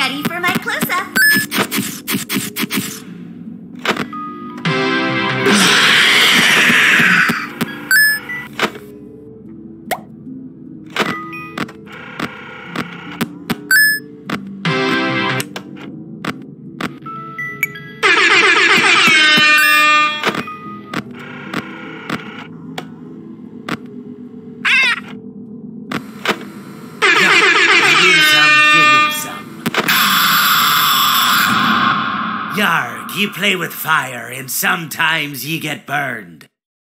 Ready for my close-up. Yarg, you play with fire, and sometimes you get burned.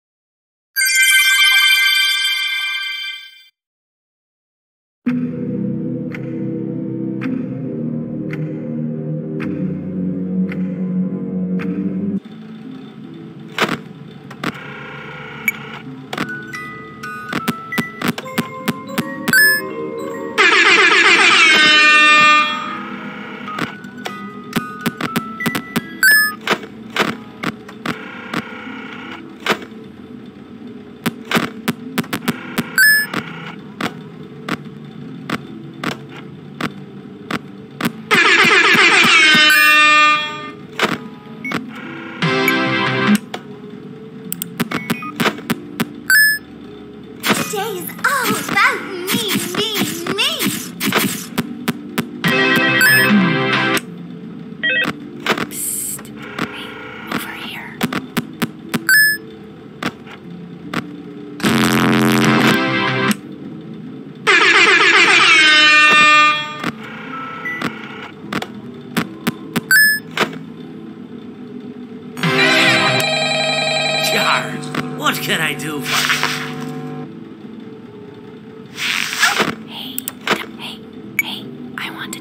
Today is all about me. Psst. Hey, over here. Yarg, what can I do for you? Hey, I want to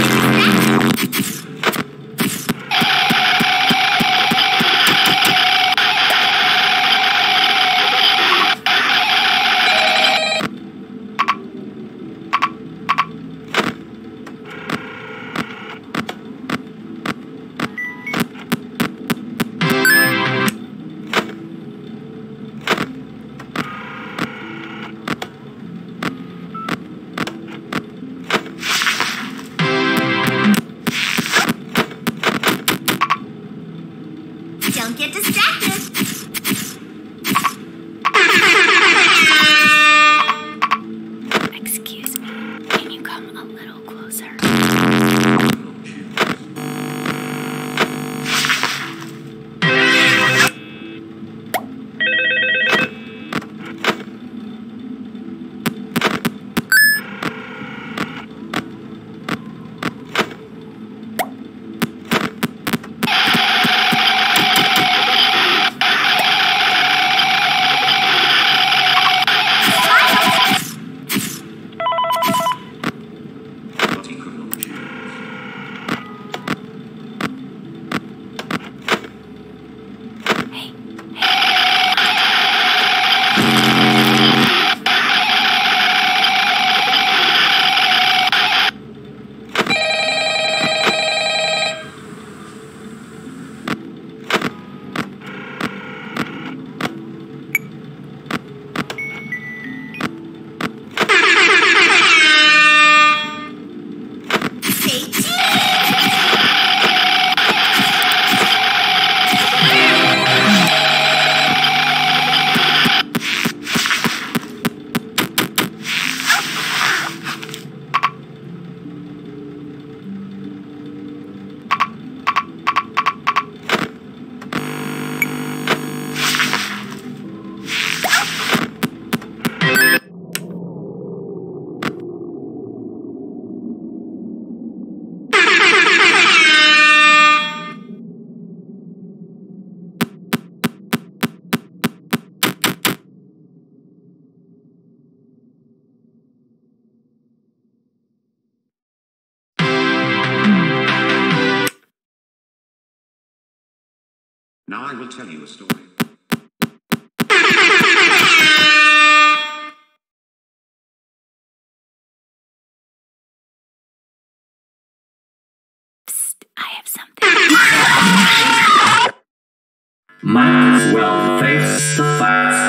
Don't get distracted. Excuse me. Can you come a little closer? Stay tuned. Now I will tell you a story. Psst, I have something. Might as well face the facts.